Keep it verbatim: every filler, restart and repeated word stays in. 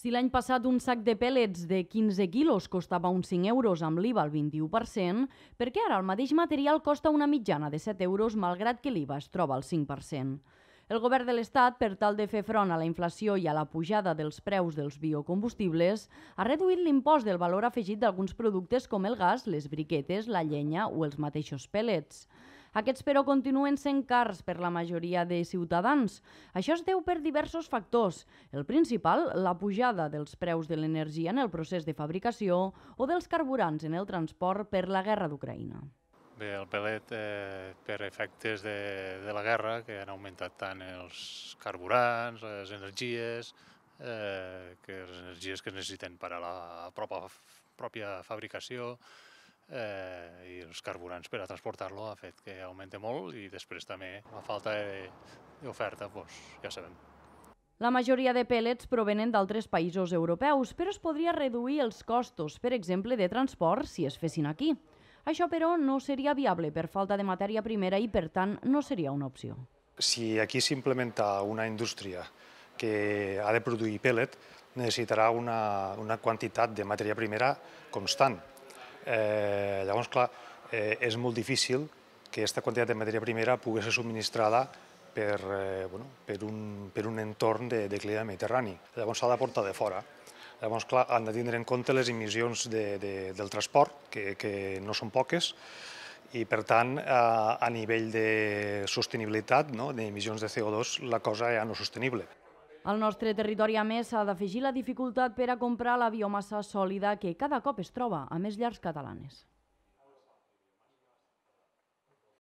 Si l'any passat un sac de pèl·lets de quinze quilos costava uns cinc euros amb l'I V A al vint-i-u per cent, per què ara el mateix material costa una mitjana de set euros malgrat que l'I V A es troba al cinc per cent? El govern de l'Estat, per tal de fer front a la inflació i a la pujada dels preus dels biocombustibles, ha reduït l'impost del valor afegit d'alguns productes com el gas, les briquetes, la llenya o els mateixos pèl·lets. Aquests, però, continuen sent cars per la majoria de ciutadans. Això es deu per diversos factors. El principal, la pujada dels preus de l'energia en el procés de fabricació o dels carburants en el transport per la guerra d'Ucraïna. Bé, el pèl·let, eh, per efectes de, de la guerra, que han augmentat tant els carburants, les energies, eh, que les energies que es necessiten per a la pròpia, pròpia fabricació, eh, i els carburants per a transportar-lo ha fet que augmenti molt, i després també la falta d'oferta, doncs, ja sabem. La majoria de pèl·lets provenen d'altres països europeus, però es podria reduir els costos, per exemple, de transport, si es fessin aquí. Això, però, no seria viable per falta de matèria primera i, per tant, no seria una opció. Si aquí s'implementa una indústria que ha de produir pèl·let, necessitarà una, una quantitat de matèria primera constant. Eh, llavors, clar, eh, és molt difícil que aquesta quantitat de matèria primera pugui ser subministrada per, eh, bueno, per, un, per un entorn de, de clima mediterrani. Llavors s'ha de portar de fora. Llavors, clar, han de tindre en compte les emissions de, de, del transport, que, que no són poques, i per tant, a, a nivell de sostenibilitat, no, d'emissions de C O dos, la cosa ja no és sostenible. Al nostre territori, a més, s'ha d'afegir la dificultat per a comprar la biomassa sòlida que cada cop es troba a més llars catalanes.